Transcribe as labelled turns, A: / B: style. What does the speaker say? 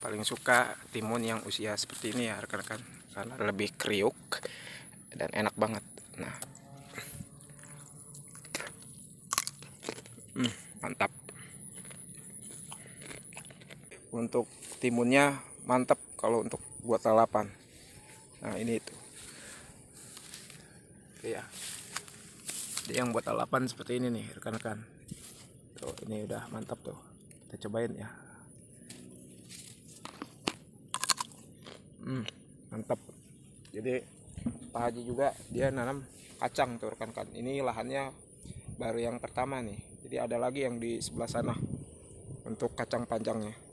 A: paling suka timun yang usia seperti ini ya rekan-rekan, karena lebih kriuk dan enak banget. Nah, mantap. Untuk timunnya mantap kalau untuk buat lalapan. Nah, ini itu ya, jadi yang buat lalapan seperti ini nih rekan-rekan. Tuh, ini udah mantap tuh, kita cobain ya. Mantap. Jadi Pak Haji juga dia nanam kacang tuh rekan-rekan. Ini lahannya baru yang pertama nih, jadi ada lagi yang di sebelah sana untuk kacang panjangnya.